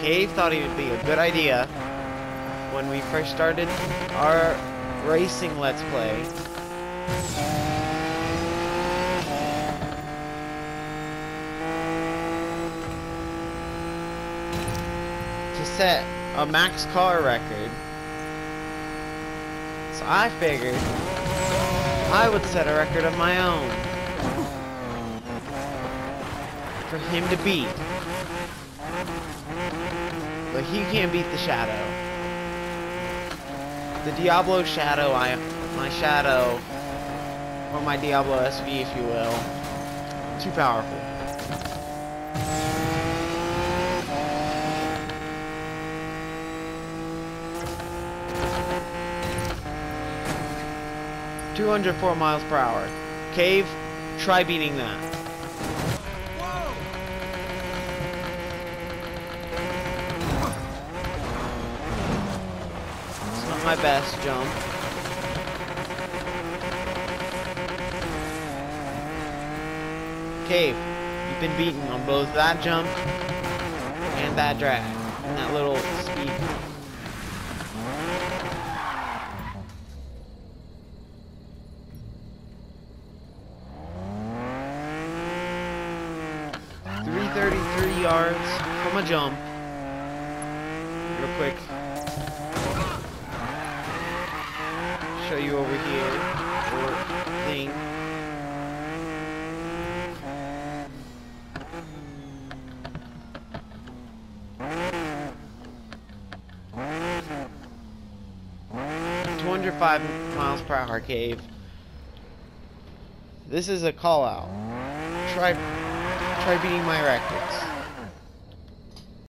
Cave thought it would be a good idea when we first started our racing Let's Play to set a max car record. So I figured I would set a record of my own for him to beat. But he can't beat the Shadow. The Diablo Shadow, my Shadow, or my Diablo SV, if you will, too powerful. $204 miles per hour. Cave, try beating that. It's not my best jump. Cave, you've been beaten on both that jump and that drag, and that little speed. .333 yards from a jump. Real quick. Show you over here. Thing. .205 miles per hour, Cave. This is a call out. Try beating my records.